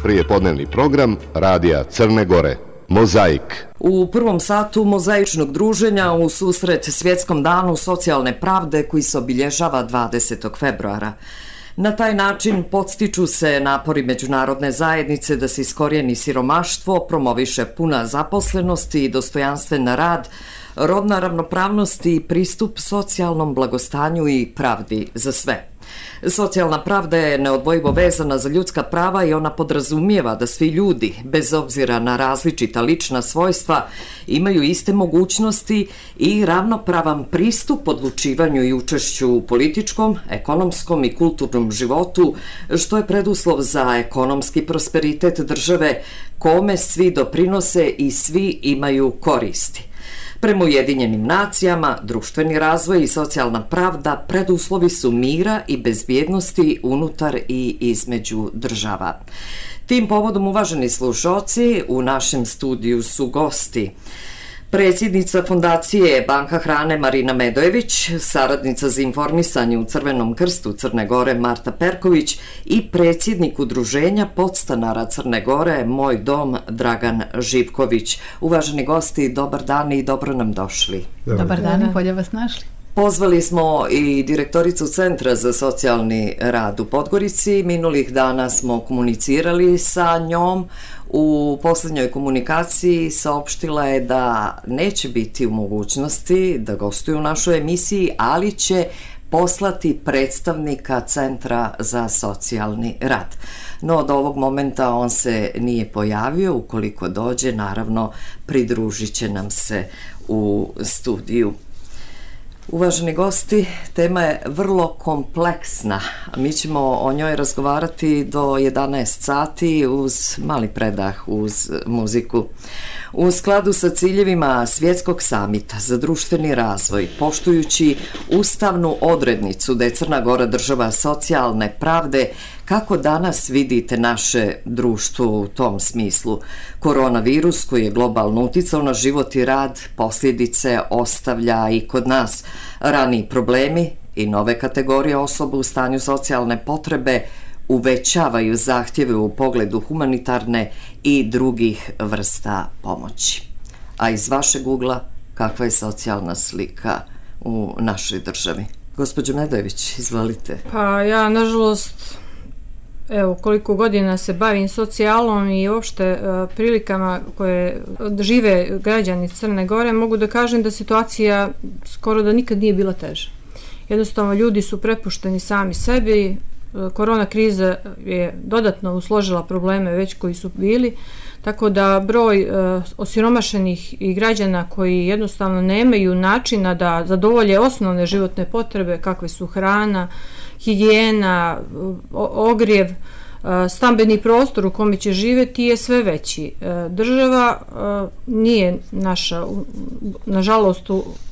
prijepodnevni program Radija Crne Gore. Mozaik. U prvom satu mozaičnog druženja u susret Svjetskom danu socijalne pravde koji se obilježava 20. februara. Na taj način podstiču se napori međunarodne zajednice da se iskorijeni siromaštvo, promoviše puna zaposlenost i dostojanstven rad, rodna ravnopravnost i pristup socijalnom blagostanju i pravdi za sve. Socijalna pravda je neodvojivo vezana za ljudska prava i ona podrazumijeva da svi ljudi, bez obzira na različita lična svojstva, imaju iste mogućnosti i ravnopravan pristup odlučivanju i učešću u političkom, ekonomskom i kulturnom životu, što je preduslov za ekonomski prosperitet države kome svi doprinose i svi imaju koristi. Prema Ujedinjenim nacijama, društveni razvoj i socijalna pravda preduslovi su mira i bezbjednosti unutar i između država. Tim povodom, uvaženi slušalci, u našem studiju su gosti predsjednica Fondacije Banka hrane Marina Medojević, saradnica za informisanje u Crvenom krstu Crne Gore Marta Perković i predsjednik Udruženja podstanara Crne Gore Moj dom Dragan Živković. Uvaženi gosti, dobar dan i dobro nam došli. Dobar dan i bolje vas našli. Pozvali smo i direktoricu Centra za socijalni rad u Podgorici. Minulih dana smo komunicirali sa njom. U posljednjoj komunikaciji saopštila je da neće biti u mogućnosti da gostuje u našoj emisiji, ali će poslati predstavnika Centra za socijalni rad. No, od ovog momenta on se nije pojavio. Ukoliko dođe, naravno, pridružit će nam se u studiju. Uvaženi gosti, tema je vrlo kompleksna. Mi ćemo o njoj razgovarati do 11 sati uz mali predah, uz muziku. U skladu sa ciljevima Svjetskog samita za društveni razvoj, poštujući ustavnu odrednicu da je Crna Gora država socijalne pravde, kako danas vidite naše društvo u tom smislu? Koronavirus koji je globalno uticao na život i rad, posljedice ostavlja i kod nas. Raniji problemi i nove kategorije osoba u stanju socijalne potrebe uvećavaju zahtjeve u pogledu humanitarne i drugih vrsta pomoći. A iz vašeg ugla, kakva je socijalna slika u našoj državi? Gospođo Medojević, izvolite. Pa ja, nažalost, evo koliko godina se bavim socijalom i uopšte prilikama koje žive građani Crne Gore, mogu da kažem da situacija skoro da nikad nije bila teža. Jednostavno, ljudi su prepušteni sami sebi. Korona kriza je dodatno usložila probleme već koji su bili, tako da broj osiromašenih i građana koji jednostavno nemaju načina da zadovolje osnovne životne potrebe kakve su hrana, higijena, ogrjev, stambeni prostor u kome će živjeti je sve veći. Država nije naša, nažalost,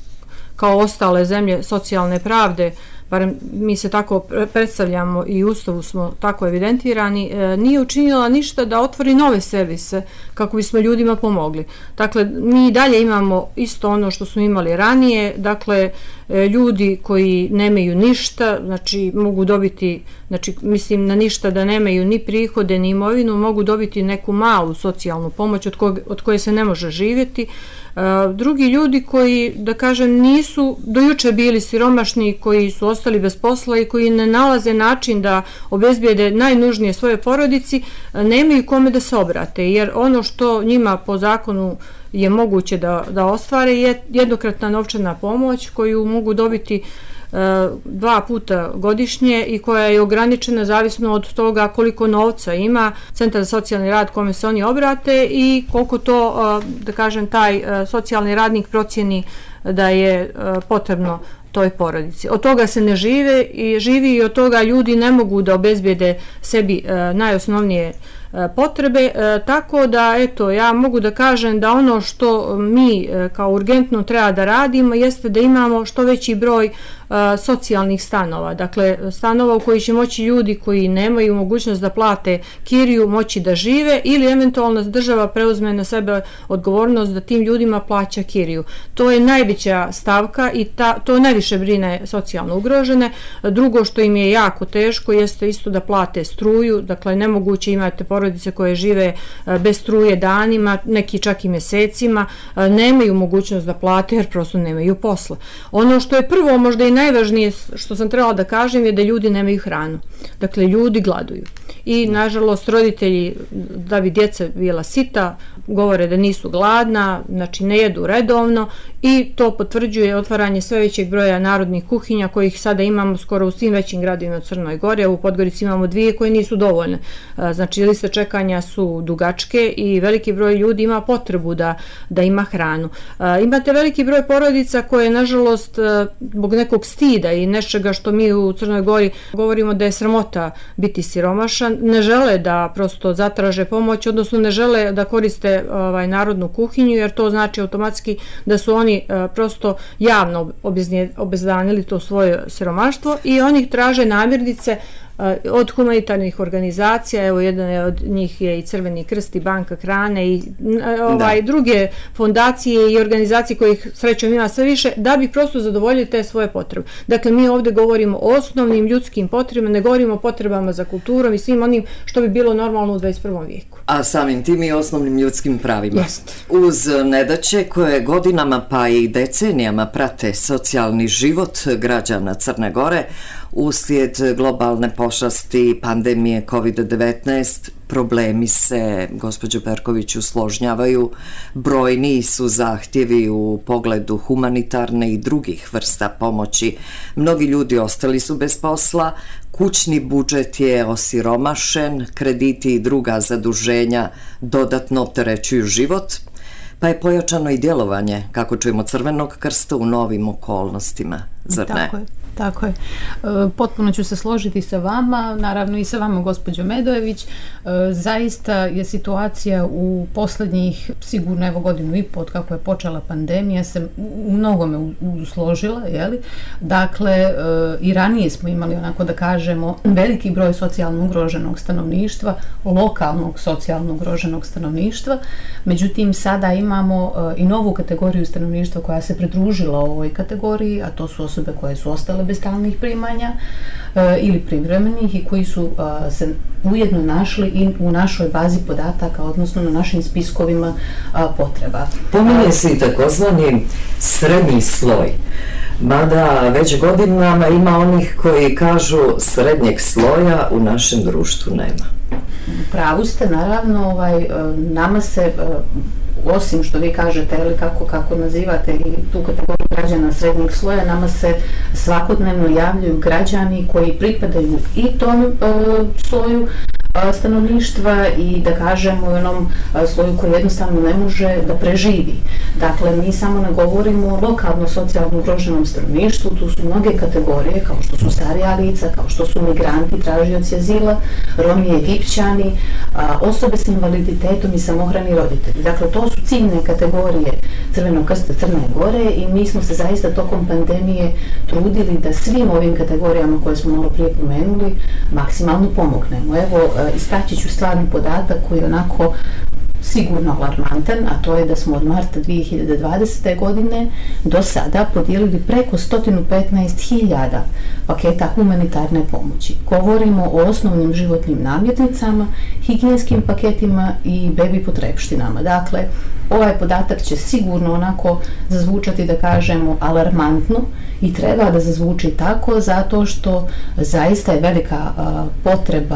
kao ostale zemlje socijalne pravde, barem mi se tako predstavljamo i u Ustavu smo tako evidentirani, nije učinila ništa da otvori nove servise kako bismo ljudima pomogli. Dakle, mi i dalje imamo isto ono što smo imali ranije, dakle, ljudi koji nemaju ništa, znači mogu dobiti, znači mislim na ništa da nemaju ni prihode ni imovinu, mogu dobiti neku malu socijalnu pomoć od koje se ne može živjeti. Drugi ljudi koji, da kažem, nisu do juče bili siromašni, koji su ostali bez posla i koji ne nalaze način da obezbijede najnužnije svoje porodici, nemaju kome da se obrate, jer ono što njima po zakonu je moguće da ostvare je jednokratna novčana pomoć koju mogu dobiti 2 puta godišnje i koja je ograničena zavisno od toga koliko novca ima Centar za socijalni rad kome se oni obrate i koliko to, da kažem, taj socijalni radnik procjeni da je potrebno toj porodici. Od toga se ne živi i od toga ljudi ne mogu da obezbijede sebi najosnovnije potrebe, tako da eto, ja mogu da kažem da ono što mi kao urgentno treba da radimo jeste da imamo što veći broj socijalnih stanova, dakle stanova u koji će moći ljudi koji nemaju mogućnost da plate kiriju moći da žive ili eventualno država preuzme na sebe odgovornost da tim ljudima plaća kiriju. To je najveća stavka i to najviše brine socijalno ugrožene. Drugo što im je jako teško jeste isto da plate struju, dakle nemoguće, imate porodice porodice koje žive bez struje danima, neki čak i mjesecima, nemaju mogućnost da plate jer prosto nemaju posla. Ono što je prvo, možda i najvažnije što sam trebala da kažem je da ljudi nemaju hranu. Dakle, ljudi gladuju. I nažalost roditelji, da bi djeca bila sita, govore da nisu gladna, znači ne jedu redovno i to potvrđuje otvaranje sve većeg broja narodnih kuhinja kojih sada imamo skoro u svim većim gradovima u Crnoj Gori, a u Podgorici imamo 2 koje nisu dovoljne. Znači liste čekanja su dugačke i veliki broj ljudi ima potrebu da ima hranu. Imate veliki broj porodica koje nažalost zbog nekog stida i nečega što mi u Crnoj Gori govorimo da je sramota biti siromašan, ne žele da prosto zatraže pomoć, odnosno ne žele da koriste narodnu kuhinju jer to znači automatski da su oni prosto javno obezdanili to svoje siromaštvo i oni traže namirnice od humanitarnih organizacija, evo jedan od njih je i Crveni krst i Banka hrane i druge fondacije i organizacije kojih srećom ima sve više, da bi prosto zadovoljili te svoje potrebe. Dakle, mi ovdje govorimo o osnovnim ljudskim potrebama, ne govorimo o potrebama za kulturom i svim onim što bi bilo normalno u 21. vijeku. A samim tim i osnovnim ljudskim pravima. Jest. Uz nedaće koje godinama pa i decenijama prate socijalni život građana Crne Gore, uslijed globalne pošasti pandemije COVID-19, problemi se, gospođo Perković, usložnjavaju, brojni su zahtjevi u pogledu humanitarne i drugih vrsta pomoći. Mnogi ljudi ostali su bez posla, kućni budžet je osiromašen, krediti i druga zaduženja dodatno opterećuju život, pa je pojačano i djelovanje, kako čujemo, Crvenog krsta u novim okolnostima, zar ne? Tako je. Potpuno ću se složiti sa vama, naravno i sa vama, gospođo Medojević. Zaista je situacija u posljednjih, sigurno evo 1.5 godina od kako je počela pandemija, se u mnogome usložila, jeli? Dakle, i ranije smo imali, onako da kažemo, veliki broj socijalno ugroženog stanovništva, lokalnog socijalno ugroženog stanovništva, međutim sada imamo i novu kategoriju stanovništva koja se pridružila ovoj kategoriji, a to su osobe koje su ostale bez stalnih primanja ili privremenih i koji su se ujedno našli i u našoj bazi podataka, odnosno na našim spiskovima potreba. Pominje se i takozvani srednji sloj, mada već godinama ima onih koji kažu srednjeg sloja u našem društvu nema. Pravu ste, naravno, nama se osim što vi kažete ili kako nazivate i tu kategoriju građana srednjeg sloja, nama se svakodnevno javljaju građani koji pripadaju i tom sloju stanovništva i da kažemo u onom sloju koji jednostavno ne može da preživi. Dakle, mi samo ne govorimo o lokalno socijalno ugroženom stanovništvu, tu su mnoge kategorije kao što su starija lica, kao što su migranti, tražioci azila, Romi i Egipćani, osobe s invaliditetom i samohrani roditelji. Dakle, to su ciljne kategorije Crvenog krsta Crne Gore i mi smo se zaista tokom pandemije trudili da svim ovim kategorijama koje smo malo prije pomenuli maksimalno pomognemo. Evo, istaći ću stvarni podatak koji je onako sigurno alarmantan, a to je da smo od marta 2020. godine do sada podijelili preko 115.000 paketa humanitarne pomoći. Govorimo o osnovnim životnim namirnicama, higijenskim paketima i bebi potrepštinama. Dakle, ovaj podatak će sigurno onako zazvučati, da kažemo, alarmantno i treba da zazvuči tako zato što zaista je velika potreba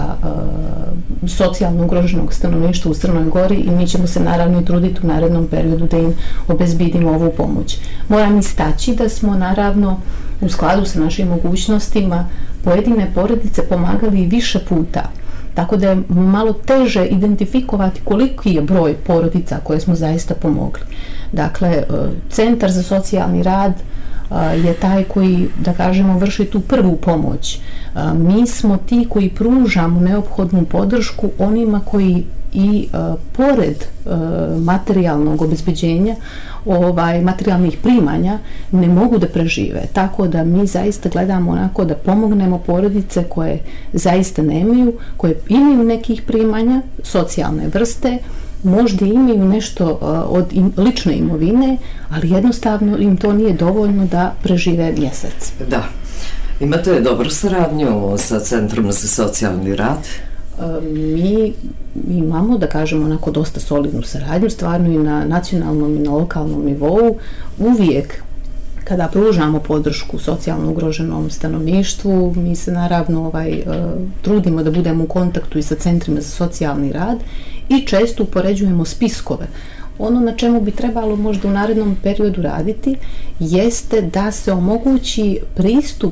socijalno ugroženog stanovništva u Crnoj Gori i mi ćemo se naravno i truditi u narednom periodu da im obezbidimo ovu pomoć. Moram istaći da smo naravno u skladu sa našim mogućnostima pojedine porodice pomagali i više puta. Tako da je malo teže identifikovati koliki je broj porodica koje smo zaista pomogli. Dakle, Centar za socijalni rad je taj koji, da kažemo, vrši tu prvu pomoć. Mi smo ti koji pružamo neophodnu podršku onima koji i pored materijalnog obezbeđenja, materijalnih primanja, ne mogu da prežive. Tako da mi zaista gledamo onako da pomognemo porodice koje zaista nemaju, koje imaju nekih primanja, socijalne vrste, možda imaju nešto od lične imovine, ali jednostavno im to nije dovoljno da prežive mjesec. Da. Imate dobru saradnju sa Centrom za socijalni rad? Mi imamo, da kažemo, onako dosta solidnu saradnju, stvarno i na nacionalnom i na lokalnom nivou. Uvijek kada pružamo podršku socijalno ugroženom stanovništvu, mi se naravno trudimo da budemo u kontaktu i sa centrima za socijalni rad i često upoređujemo spiskove. Ono na čemu bi trebalo možda u narednom periodu raditi jeste da se omogući pristup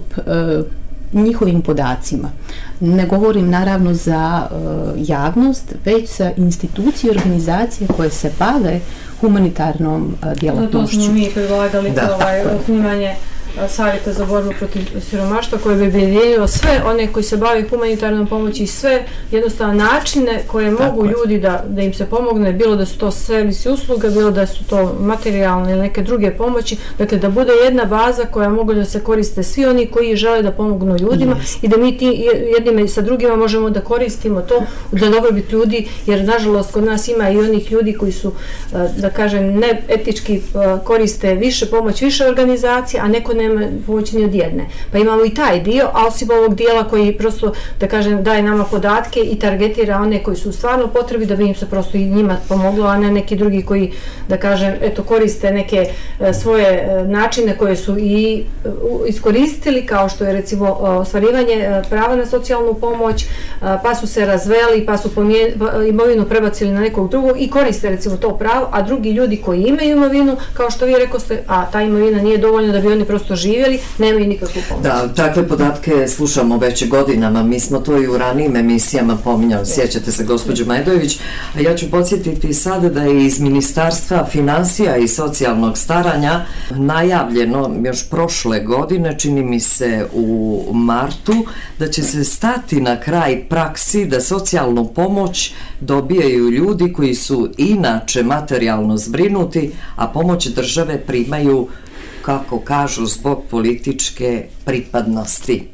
njihovim podacima. Ne govorim naravno za javnost, već za institucije i organizacije koje se bave humanitarnom djelatnošću. To smo mi predlagali snimanje savjeta za borbu protiv siromaštva koje bi objedinilo sve one koji se bave humanitarnom pomoći i sve jednostavno načine koje mogu ljudi da im se pomogne, bilo da su to servisi usluga, bilo da su to materijalne ili neke druge pomoći, dakle da bude jedna baza koja mogu da se koriste svi oni koji žele da pomognu ljudima i da mi jednima i sa drugima možemo da koristimo to za dobrobit ljudi, jer nažalost kod nas ima i onih ljudi koji su, da kažem, ne etički koriste više pomoć, više organizacije, a neko nema pomoći ni od jedne. Pa imamo i taj dio, a osim ovog dijela koji prosto, da kažem, daje nama podatke i targetira one koji su stvarno potrebi da bi im se prosto i njima pomoglo, a ne neki drugi koji, da kažem, eto, koriste neke svoje načine koje su i iskoristili, kao što je recimo ostvarivanje prava na socijalnu pomoć, pa su se razveli, pa su imovinu prebacili na nekog drugog i koriste recimo to pravo, a drugi ljudi koji imaju imovinu, kao što vi rekoste, a ta imovina nije dovoljna da bi oni prosto živjeli, nemaju nikakvu pomoć. Da, takve podatke slušamo već godinama, mi smo to i u ranijim emisijama pominjali, sjećate se gospođo Majdojević, a ja ću podsjetiti sada da je iz Ministarstva financija i socijalnog staranja najavljeno još prošle godine, čini mi se u martu, da će se stati na kraj praksi da socijalnu pomoć dobijaju ljudi koji su inače materijalno zbrinuti, a pomoć države primaju, kako kažu, zbog političke pripadnosti.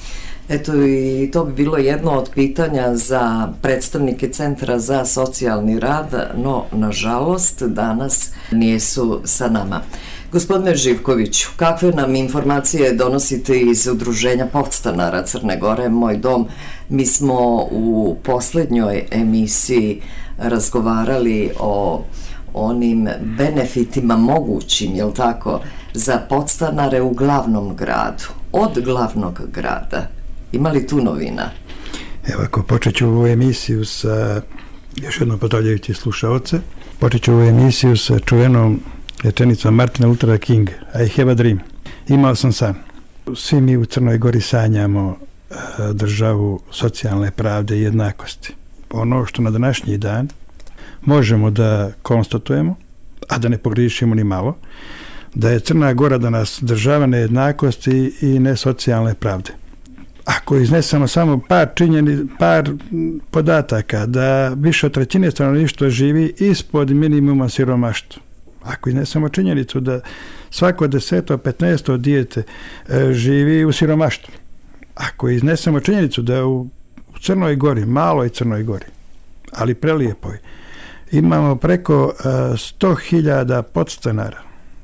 Eto, i to bi bilo jedno od pitanja za predstavnike Centra za socijalni rad, no, nažalost, danas nisu sa nama. Gospodine Živkoviću, kakve nam informacije donosite iz Udruženja podstanara Crne Gore, Moj dom? Mi smo u posljednjoj emisiji razgovarali o onim benefitima mogućim, jel tako, za podstanare u glavnom gradu, od glavnog grada. Ima li tu novina? Evo, ako počet ću ovu emisiju sa, još jednom pozdravljajući slušaoce, počet ću ovu emisiju sa čuvenom rečenicom Martina Luthera Kinga, I have a dream. Imao sam san. Svi mi u Crnoj Gori sanjamo državu socijalne pravde i jednakosti. Ono što na današnji dan možemo da konstatujemo, a da ne pogriješimo ni malo, da je Crna Gora danas država nejednakosti i nesocijalne pravde. Ako iznesemo samo par podataka da više od trećine stanovništva živi ispod minimuma siromaštva, ako iznesemo činjenicu da svako 10. 15. dijete živi u siromaštvu, ako iznesemo činjenicu da u Crnoj Gori, maloj Crnoj Gori, ali prelijepoj, imamo preko 100.000 podstanara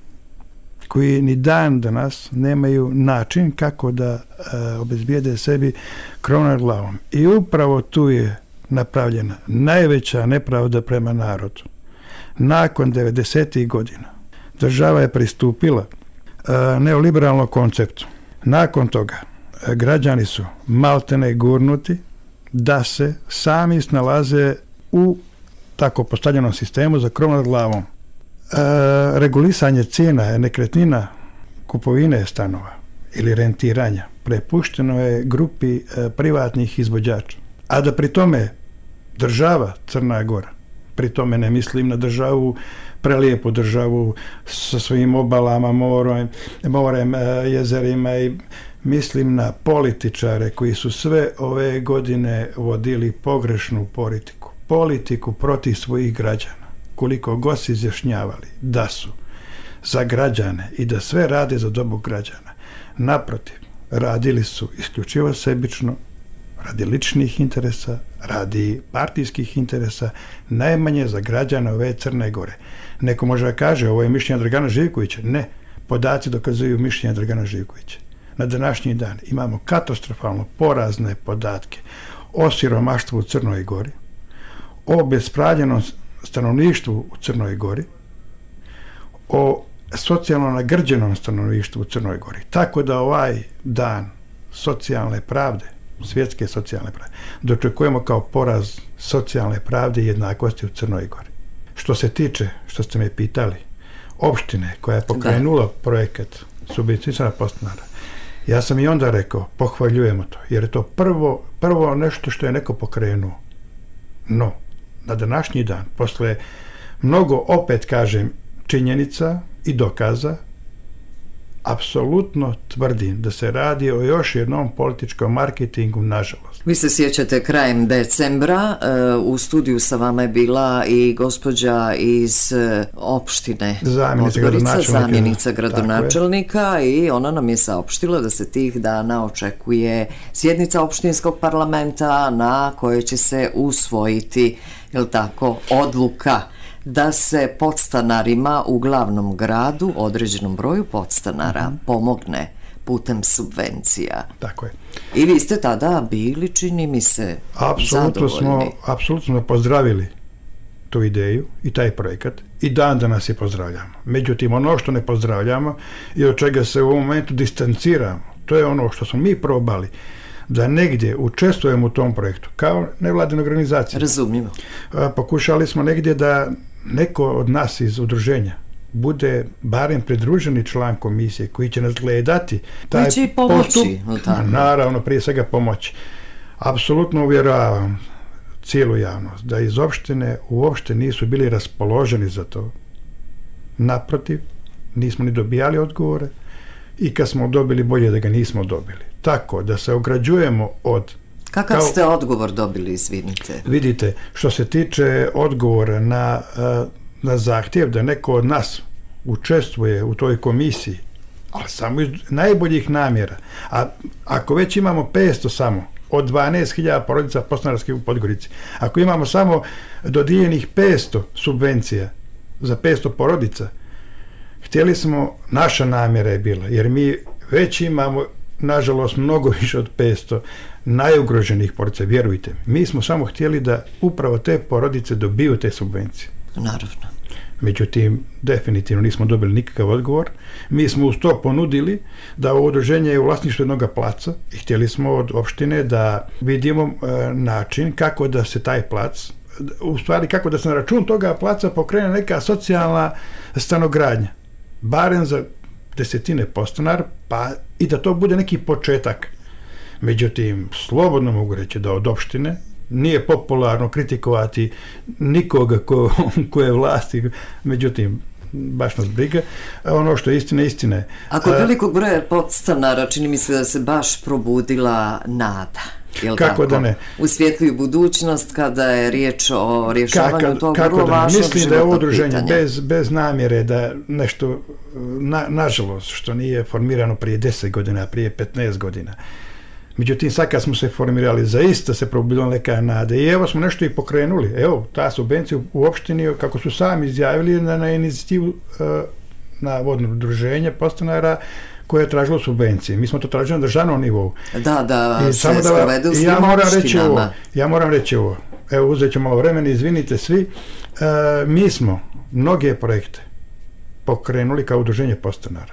koji ni dan danas nemaju način kako da obezbijede sebi krov nad glavom. I upravo tu je napravljena najveća nepravda prema narodu. Nakon 90. godina država je pristupila neoliberalnom konceptu. Nakon toga građani su maltene gurnuti da se sami snalaze u tako postavljenom sistemu za krov nad glavom. Regulisanje cijena nekretnina, kupovine stanova ili rentiranja prepušteno je grupi privatnih izvođača. A da pri tome država Crna Gora, pri tome ne mislim na državu, prelijepu državu sa svojim obalama, morem, jezerima, i mislim na političare koji su sve ove godine vodili pogrešnu politiku protiv svojih građana. Koliko god se izjašnjavali da su za građane i da sve rade za dobro građana, naprotiv, radili su isključivo sebično, radi ličnih interesa, radi partijskih interesa, najmanje za građane ove Crne Gore. Neko može da kaže, ovo je mišljenje Dragana Živkovića. Ne, podaci dokazuju mišljenje Dragana Živkovića. Na današnji dan imamo katastrofalno porazne podatke o siromaštvu u Crnoj Gori, o obespravljenom stanovništvu u Crnoj Gori, o socijalno nagrđenom stanovništvu u Crnoj Gori. Tako da ovaj dan socijalne pravde, svjetske socijalne pravde, dočekujemo kao poraz socijalne pravde i jednakosti u Crnoj Gori. Što se tiče, što ste me pitali, opštine koja je pokrenula projekat subvencionisanja podstanara, ja sam i onda rekao, pohvaljujemo to, jer je to prvo nešto što je neko pokrenuo. No, na današnji dan, posle mnogo, opet kažem, činjenica i dokaza, apsolutno tvrdim da se radi o još jednom političkom marketingu, nažalost. Vi se sjećate, krajem decembra u studiju sa vama je bila i gospođa iz opštine Podgorica, zamjenica gradonačelnika, i ona nam je saopštila da se tih dana očekuje sjednica opštinskog parlamenta na kojoj će se usvojiti, jel tako, odluka da se podstanarima u glavnom gradu, određenom broju podstanara, pomogne putem subvencija. Tako je. I vi ste tada bili, čini mi se, zadovoljni. Apsolutno smo pozdravili tu ideju i taj projekat i dan danas je pozdravljamo. Međutim, ono što ne pozdravljamo i od čega se u ovom momentu distanciramo, to je ono što smo mi probali, da negdje učestvujemo u tom projektu, kao nevladina organizacija. Razumljivo. Pokušali smo negdje da neko od nas iz udruženja bude barem pridruženi član komisije koji će nas gledati. Koji će i pomoći. Naravno, prije svega pomoći. Apsolutno uvjeravam cijelu javnost da iz opštine uopšte nisu bili raspoloženi za to. Naprotiv, nismo ni dobijali odgovore i kad smo dobili, bolje da ga nismo dobili. Tako da se ograđujemo od... Kakav ste odgovor dobili, izvinite? Vidite, što se tiče odgovora na zahtjev da neko od nas učestvuje u toj komisiji, ali samo iz najboljih namjera, a ako već imamo 500 samo, od 12.000 porodica podstanarskih u Podgorici, ako imamo samo dodijeljenih 500 subvencija za 500 porodica, htjeli smo, naša namjera je bila, jer mi već imamo, nažalost, mnogo više od 500 najugroženih porodica, vjerujte. Mi smo samo htjeli da upravo te porodice dobiju te subvencije. Naravno. Međutim, definitivno nismo dobili nikakav odgovor. Mi smo uz to ponudili da ovo udruženje je u vlasništvu jednog placa i htjeli smo od opštine da vidimo način kako da se taj plac, u stvari kako da se na račun toga placa pokrene neka socijalna stanogradnja. Barem za desetine podstanara, pa i da to bude neki početak. Međutim, slobodno mogu reći da od opštine nije popularno kritikovati nikoga ko je vlasti, međutim, baš nas briga. Ono što je istina, istina je. A kod velikog broja podstanara čini mi se da se baš probudila nada. Kako tako? Da ne? U svjetliju budućnost kada je riječ o rješavanju tog vrlo važnog životnog pitanja. Mislim da je ovo udruženje bez namjere da nešto, nažalost, što nije formirano prije 10 godina, prije 15 godina. Međutim, sad kad smo se formirali, zaista se probudila neka nada i evo smo nešto i pokrenuli. Evo, ta subvencija u opštini, kako su sami izjavili na inicijativu na vodno udruženje podstanara koje je tražilo subvencije. Mi smo to tražili na državnom nivou. Da se sprovede u svim opštinama. Ja moram reći ovo. Evo, uzet ću malo vremena, izvinite svi. Mi smo mnoge projekte pokrenuli kao udruženje podstanara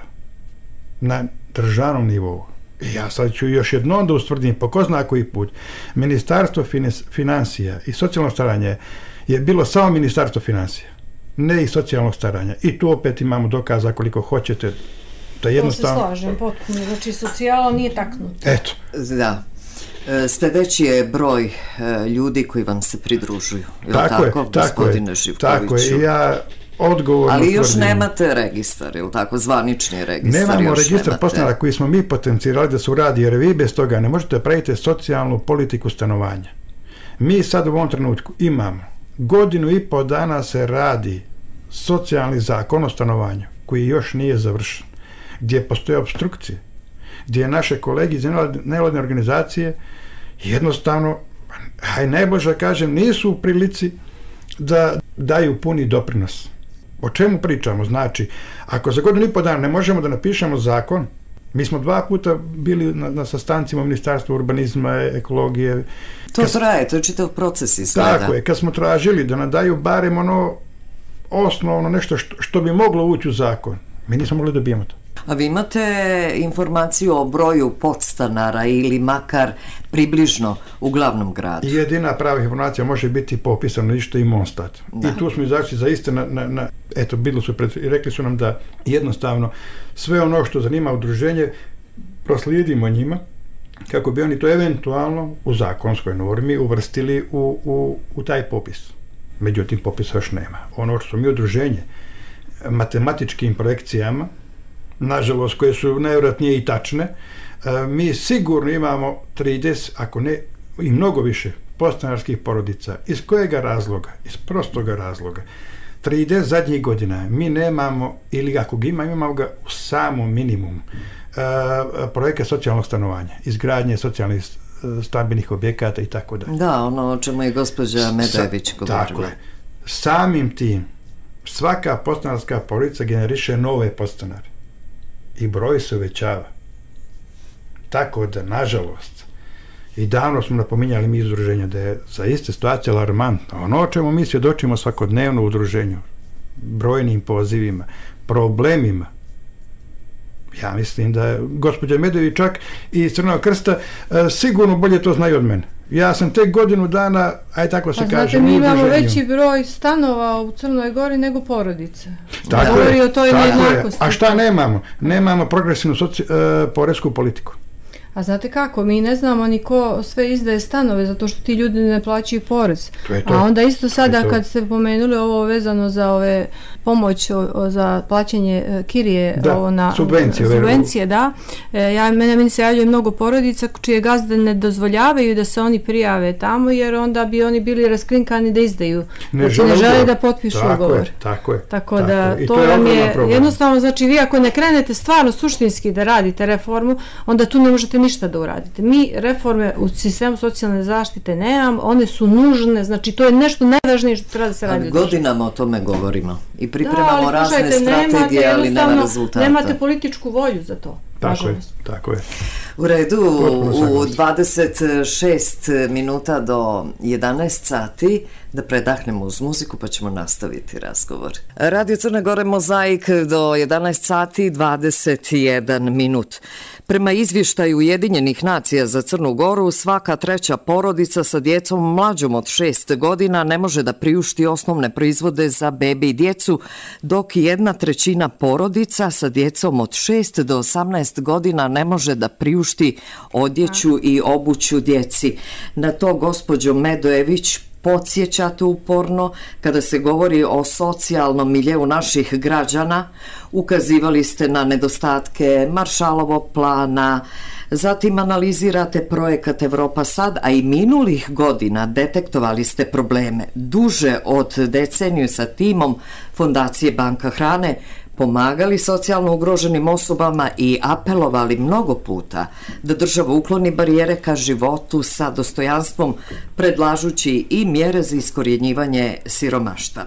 na državnom nivou. Ja sad ću još jednom da ustvrdim, po ko zna koji put, Ministarstvo financija i socijalnog staranja je bilo samo Ministarstvo financija, ne i socijalnog staranja. I tu opet imamo dokaza koliko hoćete da jednostavno... To se slažem potpuno, znači socijalo nije taknuto. Eto. Da. Sve veći je broj ljudi koji vam se pridružuju. Gospodine Živkoviću? Tako je, ja... Ali još nemate registar, ili tako, zvanični registar? Nemamo registar podstanara koji smo mi potencirali da se uradi, jer vi bez toga ne možete praviti socijalnu politiku stanovanja. Mi sad u ovom trenutku imamo 1.5 godina dana se radi socijalni zakon o stanovanju, koji još nije završen, gdje postoje obstrukcije, gdje naše kolege iz nevladine organizacije jednostavno, najbolje kažem, nisu u prilici da daju puni doprinos. O čemu pričamo? Znači, ako za 1.5 godina ne možemo da napišemo zakon, Mi smo 2 puta bili na sastancima Ministarstva urbanizma, ekologije. To traje, to je čitav proces izgleda. Tako je, kad smo tražili da nam daju barem ono osnovno nešto što bi moglo ući u zakon, mi nismo mogli dobijemo to. A vi imate informaciju o broju podstanara ili makar približno u glavnom gradu? Jedina prava informacija može biti popis stanovništva i Monstat. Da. I tu smo izašli zaista eto, bili su rekli su nam da jednostavno sve ono što zanima udruženje proslijedimo njima, kako bi oni to eventualno u zakonskoj normi uvrstili u taj popis. Međutim, popisa još nema. Ono što mi udruženje matematičkim projekcijama, nažalost, koje su najvjerojatnije i tačne, mi sigurno imamo 30, ako ne i mnogo više, podstanarskih porodica. Iz kojega razloga? Iz prostoga razloga. 30 zadnjih godina mi nemamo, ili ako ga imamo ga u samom minimumu, projekte socijalnog stanovanja, izgradnje socijalnih stambenih objekata i tako dalje. Da, ono o čemu je gospođa Medojević govorila. Tako je. Samim tim, svaka podstanarska porodica generiše nove podstanare i broj se uvećava. Tako da, nažalost, i davno smo napominjali mi iz udruženja da je zaista situacija alarmantna. Ono o čemu mi svjedočimo svakodnevno u udruženju, brojnim pozivima, problemima, ja mislim da gospođa Medojević čak i Crvenog krsta sigurno bolje to znaju od mene. Ja sam tek godinu dana, aj tako se kaže, znate, mi imamo veći broj stanova u Crnoj Gori nego porodice. Tako je, tako je. A šta nemamo? Nemamo progresivnu poresku politiku. A znate kako, mi ne znamo ni ko sve izdaje stanove, zato što ti ljudi ne plaćaju porez. A onda isto sada kad ste pomenuli ovo vezano za ove pomoć za plaćanje kirije, da, ovo na subvencije, da. Meni se javljaju mnogo porodica čije gazde ne dozvoljavaju da se oni prijave tamo, jer onda bi oni bili raskrinkani da izdaju. Znači ne žele da potpišu ugovor. Tako da to vam je jednostavno, znači vi ako ne krenete stvarno suštinski da radite reformu, onda tu ne možete ništa da uradite. Mi reforme u sistemu socijalne zaštite nemam, one su nužne, znači to je nešto najvažnije što treba da se radi. Ali godinama o tome govorimo i pripremamo razne strategije, ali nema rezultata. Nemate političku volju za to. Tako je. U redu, u 26 minuta do 11 sati da predahnemo uz muziku pa ćemo nastaviti razgovor. Radio Crne Gore Mozaik do 11 sati 21 minut. Prema izvještaju Ujedinjenih nacija za Crnu Goru, svaka 3. porodica sa djecom mlađom od 6 godina ne može da priušti osnovne proizvode za bebi i djecu, dok 1/3 porodica sa djecom od 6 do 18 godina ne može da priušti odjeću i obuću djeci. Na to gospođo Medojević podsjećate uporno kada se govori o socijalnom miljeu naših građana, ukazivali ste na nedostatke Maršalovog plana, zatim analizirate projekat Evropa Sad, a i minulih godina detektovali ste probleme. Duže od deceniju sa timom Fondacije Banka hrane pomagali socijalno ugroženim osobama i apelovali mnogo puta da država ukloni barijere ka životu sa dostojanstvom, predlažući i mjere za iskorjenjivanje siromaštva.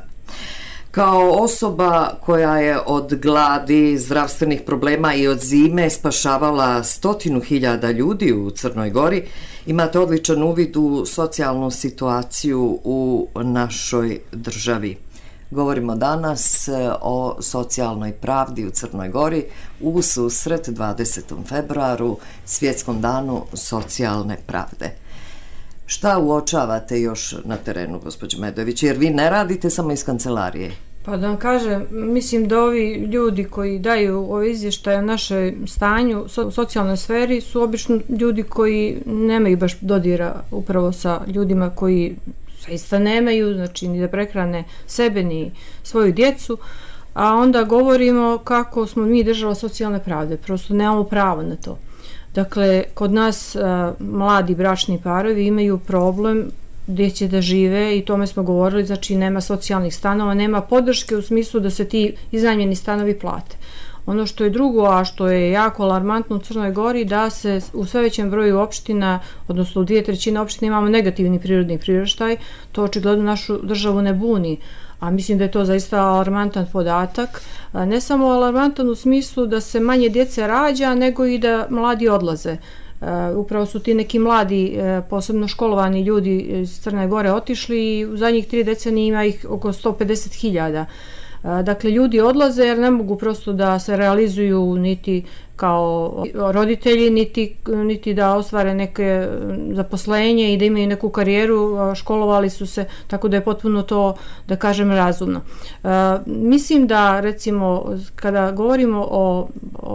Kao osoba koja je od gladi, zdravstvenih problema i od zime spašavala 100.000 ljudi u Crnoj Gori, imate odličan uvid u socijalnu situaciju u našoj državi. Govorimo danas o socijalnoj pravdi u Crnoj Gori u susret 20. februaru, Svjetskom danu socijalne pravde. Šta uočavate još na terenu, gospođo Medojević, jer vi ne radite samo iz kancelarije? Pa da vam kažem, mislim da ovi ljudi koji daju ove izvještaje o našem stanju u socijalnoj sferi su obično ljudi koji nemaju baš dodira upravo sa ljudima koji zaista nemaju, znači ni da prehrane sebe ni svoju djecu, a onda govorimo kako smo mi država socijalne pravde, prosto nemamo pravo na to. Dakle, kod nas mladi bračni parovi imaju problem gdje će da žive i tome smo govorili, znači nema socijalnih stanova, nema podrške u smislu da se ti iznajmljeni stanovi plate. Ono što je drugo, a što je jako alarmantno u Crnoj Gori, da se u sve većem broju opština, odnosno u 2/3 opština imamo negativni prirodni priraštaj, to očigledno našu državu ne buni. A mislim da je to zaista alarmantan podatak. Ne samo alarmantan u smislu da se manje djece rađa, nego i da mladi odlaze. Upravo su ti neki mladi, posebno školovani ljudi iz Crne Gore otišli i u zadnjih 3 decenije ima ih oko 150.000. Dakle, ljudi odlaze jer ne mogu prosto da se realizuju niti kao roditelji, niti da ostvare neke zaposlenje i da imaju neku karijeru, školovali su se, tako da je potpuno to, da kažem, razumno. Mislim da, recimo, kada govorimo o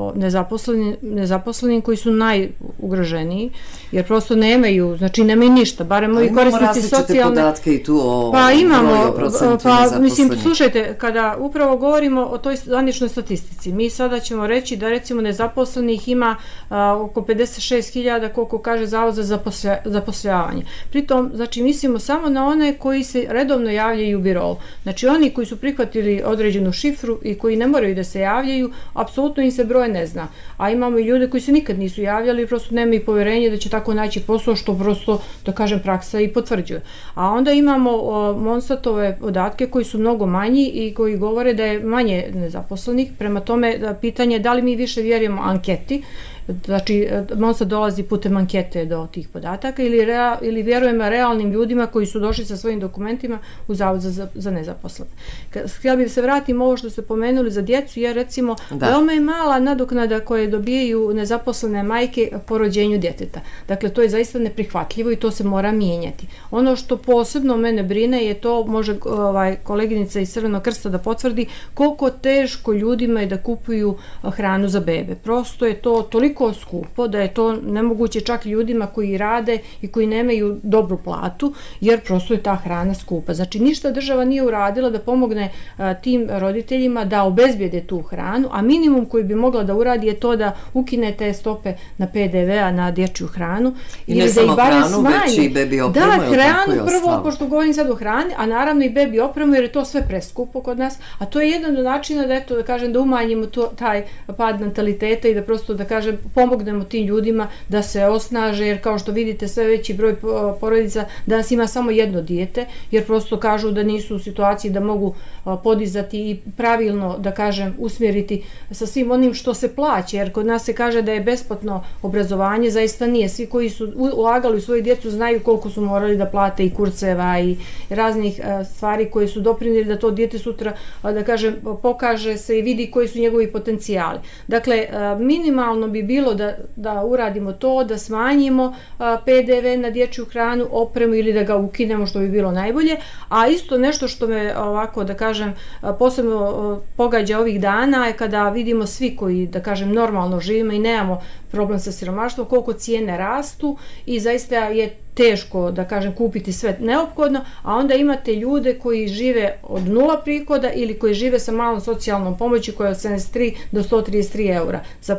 nezaposlenim koji su najugroženiji, jer prosto nemaju ništa, barem moji korisnici socijalne... Imamo različite podatke i tu o broju procentu nezaposlenih. Mislim, slušajte, kada upravo govorimo o toj zvaničnoj statistici, mi sada ćemo reći da, recimo, nezaposlenih ima oko 56.000, koliko kaže Zavod za zapošljavanje. Pritom, znači, mislimo samo na one koji se redovno javljaju u birou. Znači, oni koji su prihvatili određenu šifru i koji ne moraju da se javljaju, apsolutno im se broj ne zna. A imamo i ljude koji se nikad nisu javljali, prosto nemaju poverenje da će tako naći posao, što prosto, da kažem, praksa i potvrđuje. A onda imamo Monstatove podatke koji su mnogo manji i koji govore da je manje nezaposlenih. Prema tome, pitanje je da li mi više vjerujemo anketi, znači Monstat dolazi putem ankete do tih podataka ili vjerujemo realnim ljudima koji su došli sa svojim dokumentima u Zavod za nezaposlene. Htjela bih da se vratim ovo što ste pomenuli za djecu, jer recimo veoma je mala nadoknada koje dobijaju nezaposlene majke po rođenju djeteta. Dakle, to je zaista neprihvatljivo i to se mora mijenjati. Ono što posebno mene brine je to, može koleginica iz Crvenog krsta da potvrdi, koliko teško ljudima je da kupuju hranu za bebe. Prosto je to toliko skupo da je to nemoguće čak ljudima koji rade i koji nemaju dobru platu, jer prosto je ta hrana skupa. Znači, ništa država nije uradila da pomogne tim roditeljima da obezbijede tu hranu, a minimum koji bi mogla da uradi je to da ukine te stope na PDV-a na dječju hranu. I ne samo hranu, već i bebi opremu. Da, hranu prvo, pošto govorim sad o hrani, a naravno i bebi opremu, jer je to sve preskupo kod nas, a to je jedan od načina da, eto, da kažem, da umanjimo taj pad nataliteta i da prosto, da kažem, pomognemo tim ljudima da se osnaže, jer kao što vidite sve veći broj porodica danas ima samo jedno dijete, jer prosto kažu da nisu u situaciji da mogu podizati i pravilno, da kažem, usmjeriti sa svim onim što se plaća, jer kod nas se kaže da je besplatno obrazovanje, zaista nije. Svi koji su ulagali u svoju djecu znaju koliko su morali da plate i kurceva i raznih stvari koje su doprinijeli da to dijete sutra, da kažem, pokaže se i vidi koji su njegovi potencijali. Dakle, minimalno bi bilo da uradimo to, da smanjimo PDV na dječju hranu, opremu ili da ga ukinemo, što bi bilo najbolje. A isto nešto što me ovako, da kažem, posebno pogađa ovih dana je kada vidimo svi koji, da kažem, normalno živimo i nemamo problem sa siromaštvom, koliko cijene rastu i zaista je teško, da kažem, kupiti sve neophodno, a onda imate ljude koji žive od 0 prihoda ili koji žive sa malom socijalnom pomoći koja je od 73 do 133 eura za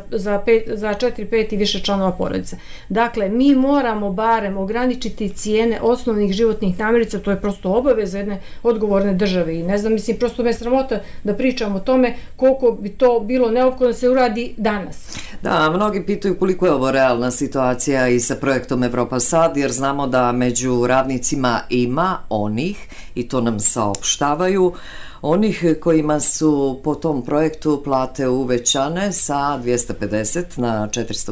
4, 5 i više članova porodice. Dakle, mi moramo barem ograničiti cijene osnovnih životnih namirnica, to je prosto obaveza jedne odgovorne države i ne znam, mislim, prosto me sramota da pričam o tome koliko bi to bilo neophodno da se uradi danas. Da, mnogi pitaju koliko je ovo realna situacija i sa projektom Evropa Sad, jer znamo da među radnicima ima onih, i to nam saopštavaju, onih kojima su po tom projektu plate uvećane sa 250 na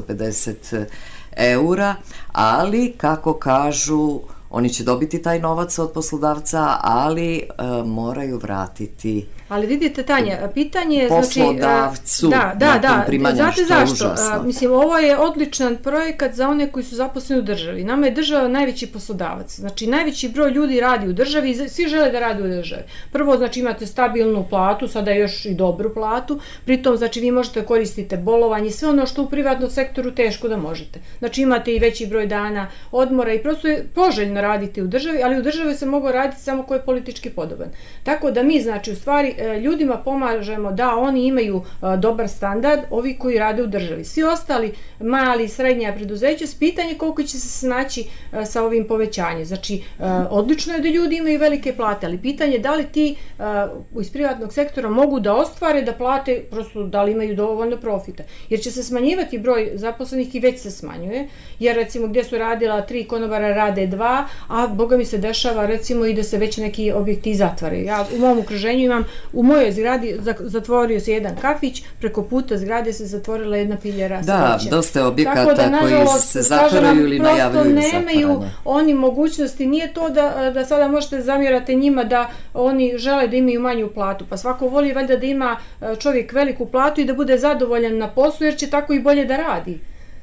450 eura, ali kako kažu, oni će dobiti taj novac od poslodavca, ali moraju vratiti. Ali vidite, Tanja, pitanje je poslodavcu nakon primanja, znate što zašto? je užasno. Mislim, ovo je odličan projekat za one koji su zaposleni u državi. Nama je država najveći poslodavac. Znači, najveći broj ljudi radi u državi i svi žele da radi u državi. Prvo, znači, imate stabilnu platu, sada još i dobru platu. Pritom, znači, vi možete koristiti bolovanje, sve ono što u privatnom sektoru teško da možete. Znači, imate i veći broj dana odmora i prosto je poželjno raditi u državi, ali u državi se mogu raditi samo ko je politički podoban. Tako da mi, znači, u stvari ljudima pomažemo da oni imaju dobar standard, ovi koji rade u državi. Svi ostali mali, srednja preduzeća, s pitanje koliko će se snaći sa ovim povećanjem. Znači, odlično je da ljudi imaju velike plate, ali pitanje je da li ti iz privatnog sektora mogu da ostvare da plate, prosto da li imaju dovoljno profita. Jer će se smanjivati broj zaposlenih i već se smanjuje, jer recimo gdje su radila 3 konobara rade 2, a boga mi se dešava recimo i da se već neki objekti zatvaraju. Ja u mom okruženju imam, u mojoj zgradi zatvorio se jedan kafić, preko puta zgrade se zatvorila jedna piljara. Da, dosta objekata koji se zatvaraju ili najavljuju zatvaranje. Nemaju oni mogućnosti, nije to da sada možete zamjerati njima da oni žele da imaju manju platu, pa svako voli valjda da ima čovjek veliku platu i da bude zadovoljan na poslu jer će tako i bolje da radi.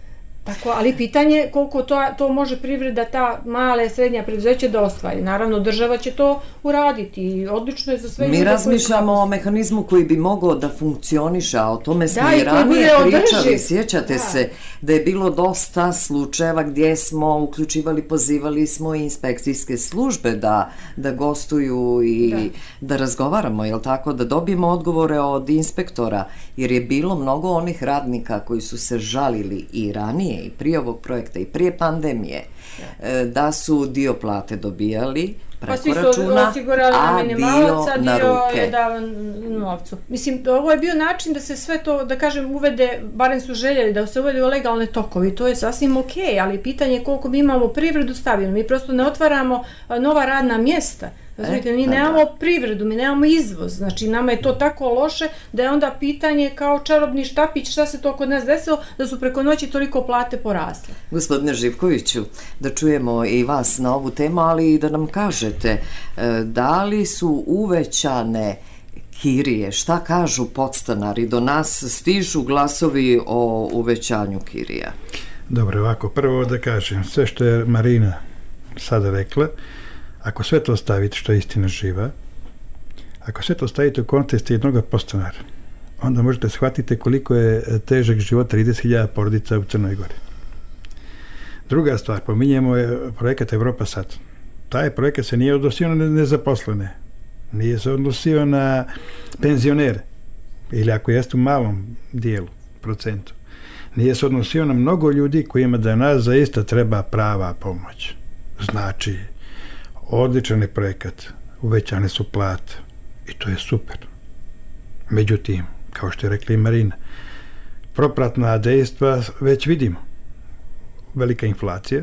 Tako, ali pitanje koliko to može privreda, ta mala i srednja preduzeća da ostvari. Naravno, država će to uraditi i odlično je za sve ljude. Mi razmišljamo o mehanizmu koji bi mogao da funkcioniše, a o tome smo i ranije pričali. Sjećate se da je bilo dosta slučajeva gdje smo uključivali, pozivali smo i inspekcijske službe da gostuju i da razgovaramo, jel tako, da dobijemo odgovore od inspektora, jer je bilo mnogo onih radnika koji su se žalili i ranije i prije ovog projekta i prije pandemije, da su dio plate dobijali preko računa, a dio na ruke. Je davan novcu. Mislim, ovo je bio način da se sve to, da kažem, uvede, barem su željeli da se uvede u legalne tokovi, to je sasvim okej, ali pitanje je koliko mi imamo privredu stabilnu, mi prosto ne otvaramo nova radna mjesta. Razumite, mi nemamo privredu, mi nemamo izvoz, znači nama je to tako loše da je onda pitanje kao čarobni štapić šta se to kod nas desilo da su preko noći toliko plate porasle. Gospodine Živkoviću, da čujemo i vas na ovu temu, ali i da nam kažete da li su uvećane kirije, šta kažu podstanari, do nas stižu glasovi o uvećanju kirija? Dobro, ovako, prvo da kažem, sve što je Marina sada rekla, ako sve to stavite, što je istina živa, ako sve to stavite u kontekst jednog podstanara, onda možete shvatiti koliko je težak život 30.000 porodica u Crnoj Gori. Druga stvar, pominjemo je projekat Evropa sad. Taj projekat se nije odnosio na nezaposlene, nije se odnosio na penzionere, ili ako jeste u malom dijelu, procentu, nije se odnosio na mnogo ljudi kojima danas zaista treba prava pomoć. Znači, odličan je projekat, uvećane su plate i to je super. Međutim, kao što je rekla i Marina, propratna dejstva već vidimo. Velika inflacija,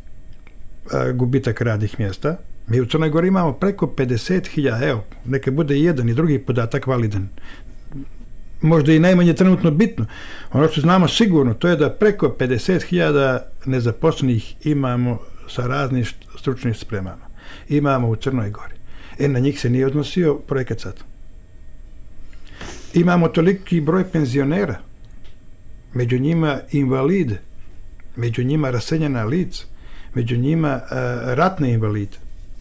gubitak radnih mjesta. Mi u Crnoj Gori imamo preko 50.000, evo, neka bude i jedan i drugi podatak validan. Možda i najmanje trenutno bitno. Ono što znamo sigurno, to je da preko 50.000 nezaposlenih imamo sa raznim stručnim spremama. Imamo u Crnoj Gori. Na njih se nije odnosio projekat sad. Imamo toliki broj penzionera, među njima invalide, među njima raseljena lica, među njima ratne invalide.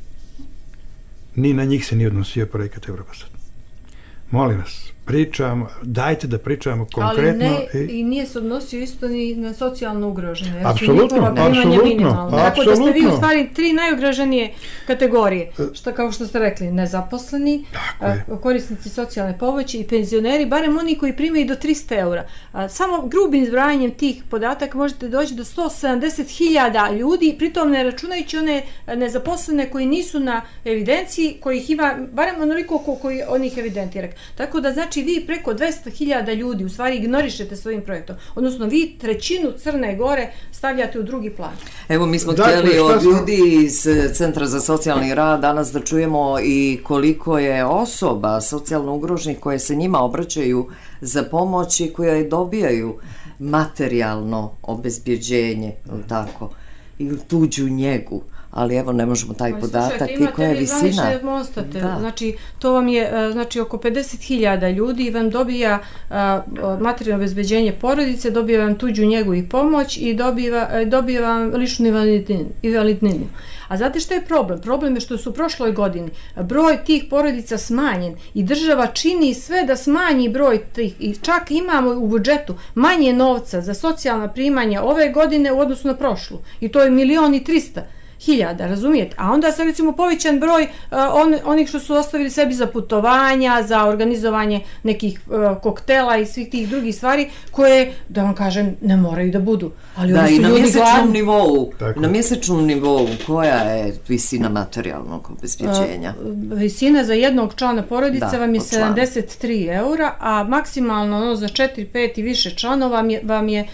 Ni na njih se nije odnosio projekat Evropa sad. Molim vas, pričamo, dajte da pričamo konkretno. Ali ne, i nije se odnosio isto ni na socijalno ugrožene. Apsolutno. Tako da ste vi u stvari 3 najugroženije kategorije. Kao što ste rekli, nezaposleni, korisnici socijalne pomoći i penzioneri, barem oni koji primaju do 300 eura. Samo grubim zbrajanjem tih podataka možete doći do 170.000 ljudi, pritom ne računajući one nezaposlene koji nisu na evidenciji, kojih ima barem onoliko koliko onih evidentira. Tako da znači vi preko 200.000 ljudi u stvari ignorišete svojim projektom. Odnosno vi trećinu Crne Gore stavljate u drugi plan. Evo mi smo htjeli od ljudi iz Centra za socijalni rad danas da čujemo i koliko je osoba socijalno ugroženih koje se njima obraćaju za pomoć i koje dobijaju materijalno obezbjeđenje, tako, i tuđu njegu. Ali evo ne možemo taj podatak i koja je visina. Znači to vam je oko 50.000 ljudi vam dobija materijalno obezbeđenje porodice, dobija vam tuđu njegu i pomoć i dobija vam ličnu invalidninu. A znate što je problem? Problem je što su u prošloj godini broj tih porodica smanjen i država čini sve da smanji broj tih i čak imamo u budžetu manje novca za socijalna primanja ove godine u odnosu na prošlu i to je 1.300.000. 10.000, razumijete? A onda se recimo povećan broj onih što su ostavili sebi za putovanja, za organizovanje nekih koktela i svih tih drugih stvari koje, da vam kažem, ne moraju da budu. Ali da, oni su i na ljudi mjesečnom gladni. nivou, na mjesečnom nivou, koja je visina materijalnog obezbjeđenja? Visina za jednog člana porodice vam je od člana. 73 eura, a maksimalno za 4, 5 i više članova vam je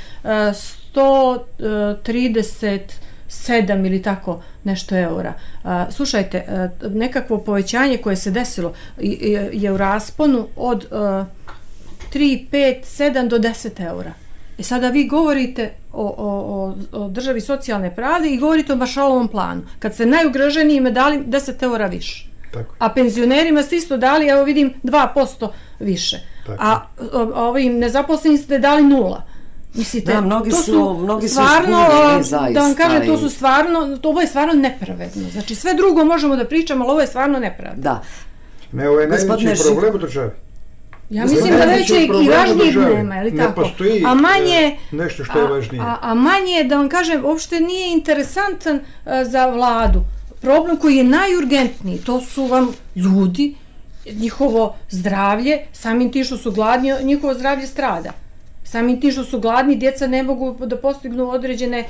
137 ili tako nešto eura. Slušajte, nekakvo povećanje koje se desilo je u rasponu od 3, 5, 7 do 10 eura. I sada vi govorite o državi socijalne pravde i govorite o Maršalovom planu. Kad ste najugroženijima dali 10 eura više. Tako. A penzionerima ste isto dali, evo vidim, 2% više. Tako. A ovim nezaposlenim ste dali 0. Mislite, da, mnogi su stvarno, zaista. Da vam kažem, ovo je stvarno nepravedno. Znači, sve drugo možemo da pričamo, ali ovo je stvarno nepravedno. Da. Ne, ovo je najveći problem u državi. Ja mislim da veće i važnijeg nema, je li tako? Ne postoji nešto što je važnije. A manje, da vam kažem, uopšte nije interesantan za vladu. Problem koji je najurgentniji, to su vam ljudi, njihovo zdravlje, samim tim što su gladni, njihovo zdravlje strada. Samim tim što su gladni, djeca ne mogu da postignu određene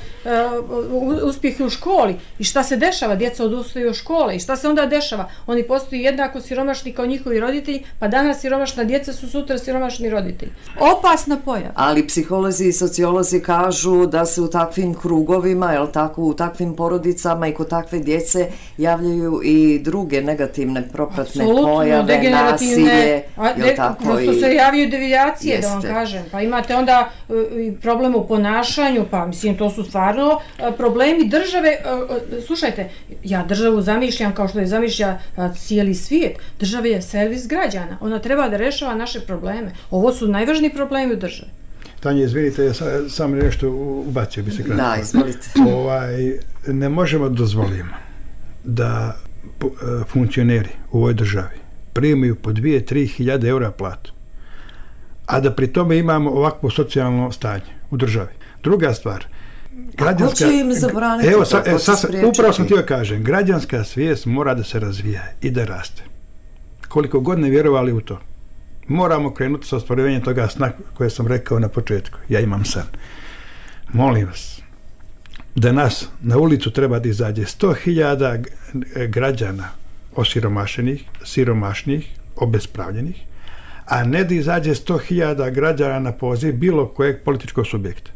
uspjehe u školi. I šta se dešava? Djeca odustaju od škole. I šta se onda dešava? Oni postaju jednako siromašni kao njihovi roditelji, pa danas siromašna djeca su sutra siromašni roditelji. Opasna pojava. Ali psiholozi i sociolozi kažu da se u takvim krugovima, jel tako, u takvim porodicama i kod takve djece javljaju i druge negativne propratne pojave, nasilje, jel tako? Prosto se javljaju devijacije, da vam kažem. Pa imate onda problem u ponašanju, pa mislim to su stvarno problemi države. Slušajte, ja državu zamišljam kao što je zamišlja cijeli svijet. Država je servis građana, ona treba da rešava naše probleme. Ovo su najvažniji problemi u državi. Tanja, izvinite, ja sam nešto ubacio bi se kratko. Da, izvolite. Ne možemo dozvoliti da funkcioneri u ovoj državi primaju po 2-3 hiljade eura platu, a da pri tome imamo ovakvo socijalno stanje u državi. Druga stvar, građanska... Ko će im zabraniti to? Upravo sam htio kažem, građanska svijest mora da se razvija i da raste. Koliko god ne vjerovali u to, moramo krenuti sa ostvarivanjem toga sna koje sam rekao na početku. Ja imam san. Molim vas, da nas na ulicu treba da izađe 100.000 građana osiromašenih, siromašnih, obespravljenih, a ne da izađe 100.000 građana na poziv bilo kojeg političkog subjekta.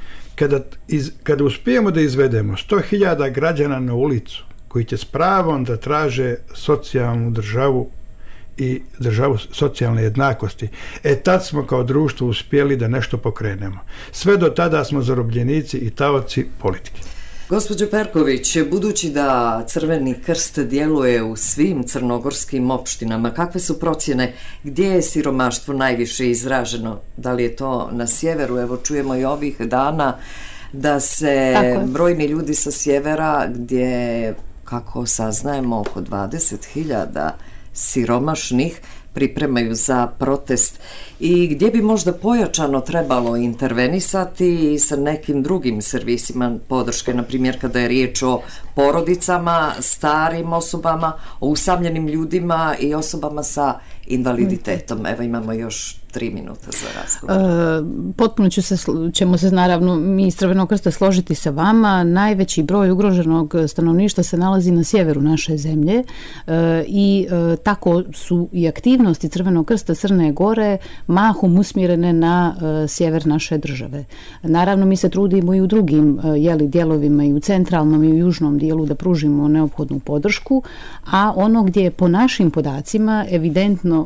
Kada uspijemo da izvedemo 100.000 građana na ulicu koji će s pravom da traže socijalnu državu i državu socijalne jednakosti, tad smo kao društvo uspjeli da nešto pokrenemo. Sve do tada smo zarobljenici i taoci politike. Gospođo Perković, budući da Crveni krst djeluje u svim crnogorskim opštinama, kakve su procjene, gdje je siromaštvo najviše izraženo? Da li je to na sjeveru? Evo čujemo i ovih dana da se brojni ljudi sa sjevera, gdje, kako saznajemo, oko 20.000 siromašnih pripremaju za protest i gdje bi možda pojačano trebalo intervenisati sa nekim drugim servisima podrške, na primjer kada je riječ o porodicama, starim osobama, o usamljenim ljudima i osobama sa invaliditetom. Evo imamo još 3 minuta za razgovor. Potpuno ćemo se naravno mi iz Crvenog krsta složiti sa vama. Najveći broj ugroženog stanovništva se nalazi na sjeveru naše zemlje i tako su i aktivnosti Crvenog krsta Crne Gore mahom usmjerene na sjever naše države. Naravno mi se trudimo i u drugim dijelovima, i u centralnom i u južnom dijelu da pružimo neophodnu podršku, a ono gdje je po našim podacima evidentno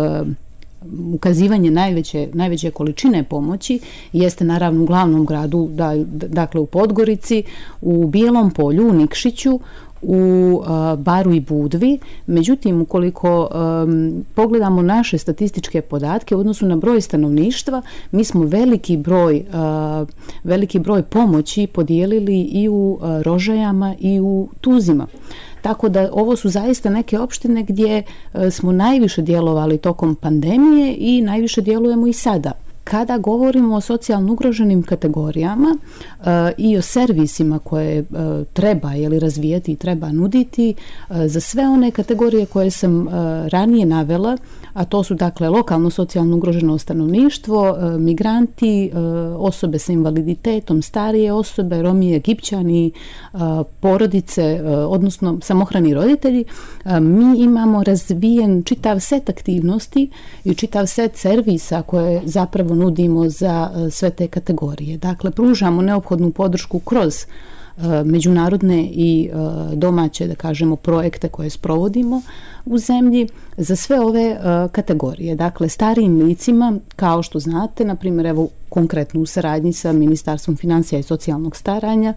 ukazivanje najveće količine pomoći jeste naravno u glavnom gradu, dakle u Podgorici, u Bijelom Polju, u Nikšiću, u Baru i Budvi. Međutim, ukoliko pogledamo naše statističke podatke u odnosu na broj stanovništva, mi smo veliki broj pomoći podijelili i u Rožajama i u Tuzima. Tako da ovo su zaista neke opštine gdje smo najviše djelovali tokom pandemije i najviše djelujemo i sada. Kada govorimo o socijalno ugroženim kategorijama i o servisima koje treba razvijati i treba nuditi, za sve one kategorije koje sam ranije navela, a to su dakle lokalno socijalno ugroženo stanovništvo, migranti, osobe sa invaliditetom, starije osobe, Romi, Egipćani, porodice, odnosno samohrani roditelji, mi imamo razvijen čitav set aktivnosti i čitav set servisa koje zapravo nudimo za sve te kategorije. Dakle, pružamo neophodnu podršku kroz međunarodne i domaće, da kažemo, projekte koje sprovodimo u zemlji za sve ove kategorije. Dakle, starijim licima, kao što znate, na primjer, evo konkretno u saradnji sa Ministarstvom financija i socijalnog staranja,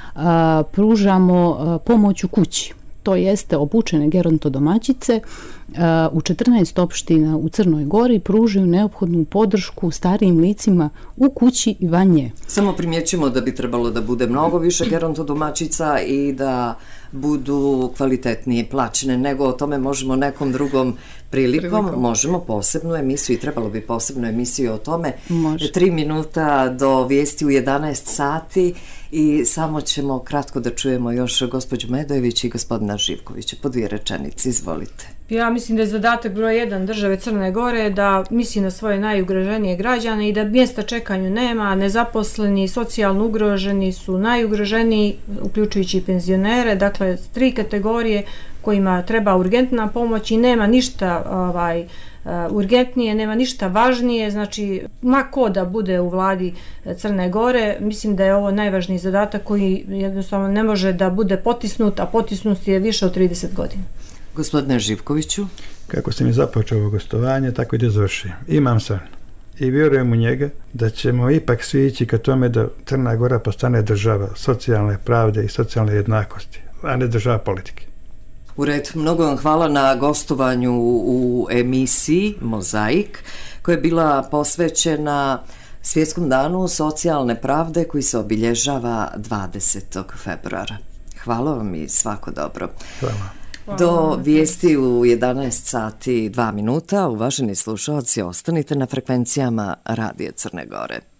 pružamo pomoć u kući. To jeste obučene gerontodomaćice u 14 opština u Crnoj Gori pružaju neophodnu podršku starijim licima u kući i van nje. Samo primjećujemo da bi trebalo da bude mnogo više gerontodomaćica i da budu kvalitetnije plaćene, nego o tome možemo nekom drugom prilikom. Možemo posebnu emisiju i trebalo bi posebnu emisiju o tome. Može. 3 minuta do vijesti u 11 sati i samo ćemo kratko da čujemo još gospođu Medojević i gospodina Živkovića. Po 2 rečenice, izvolite. Ja mislim da je zadatak broj 1 države Crne Gore da misli na svoje najugroženije građane i da mjesta čekanju nema, nezaposleni, socijalno ugroženi su najugroženiji, uključujući i penzionere, dakle 3 kategorije kojima treba urgentna pomoć i nema ništa urgentnije, nema ništa važnije, znači ma ko da bude u vladi Crne Gore, mislim da je ovo najvažniji zadatak koji jednostavno ne može da bude potisnut, a potisnut je više od 30 godina. Gospodine Živkoviću. Kako sam i započeo ovo gostovanje, tako i da završim. Imam san i vjerujem u njega da ćemo ipak svi ići ka tome da Crna Gora postane država socijalne pravde i socijalne jednakosti, a ne država politike. U redu, mnogo vam hvala na gostovanju u emisiji Mozaik, koja je bila posvećena Svjetskom danu socijalne pravde koji se obilježava 20. februara. Hvala vam i svako dobro. Hvala. Do vijesti u 11 sati 2 minuta, uvaženi slušalci, ostanite na frekvencijama Radija Crne Gore.